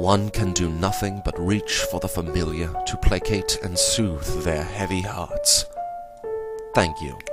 one can do nothing but reach for the familiar to placate and soothe their heavy hearts. Thank you.